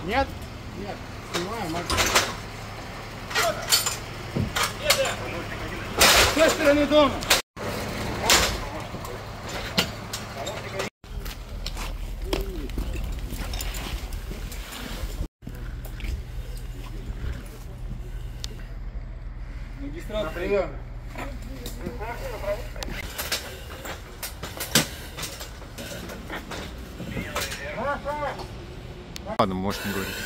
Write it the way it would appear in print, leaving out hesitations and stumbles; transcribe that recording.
Нет? Нет. Снимаем, может. С той стороны дома. Магистрат, на прием. Ладно, можешь не говорить.